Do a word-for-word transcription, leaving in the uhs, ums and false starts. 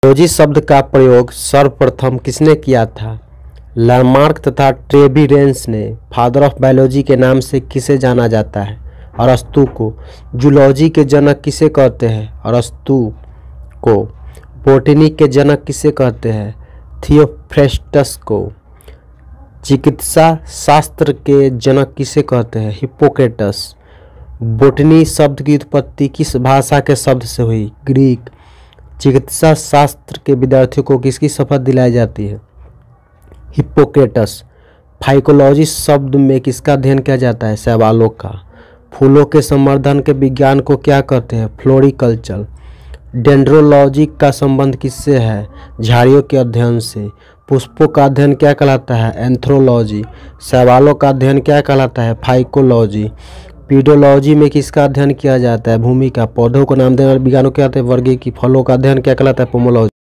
Biology शब्द का प्रयोग सर्वप्रथम किसने किया था? लामार्क तथा ट्रेवीरेंस ने। फादर ऑफ बायोलॉजी के नाम से किसे जाना जाता है? अरस्तु को। जूलॉजी के जनक किसे कहते हैं? अरस्तु को। बोटनी के जनक किसे कहते हैं? थियोफ्रेस्टस को। चिकित्सा शास्त्र के जनक किसे कहते हैं? हिप्पोक्रेटस। बोटनी शब्द की उत्पत्ति किस भाषा के शब्द से हुई? ग्रीक। चिकित्सा शास्त्र के विद्यार्थियों को किसकी शपथ दिलाई जाती है? हिप्पोक्रेटस। फाइकोलॉजी शब्द में किसका अध्ययन किया जाता है? शैवालों का। फूलों के संवर्धन के विज्ञान को क्या कहते हैं? फ्लोरिकल्चर। डेंड्रोलॉजी का संबंध किससे है? झाड़ियों के अध्ययन से। पुष्पों का अध्ययन क्या कहलाता है? एंथ्रोलॉजी। शैवालों का अध्ययन क्या कहलाता है? फाइकोलॉजी। पीडोलॉजी में किसका अध्ययन किया जाता है? भूमि का। पौधों को नाम देने वाले विज्ञान को क्या कहते हैं? वर्गीय की। फलों का अध्ययन क्या कहलाता है? पोमोलॉजी।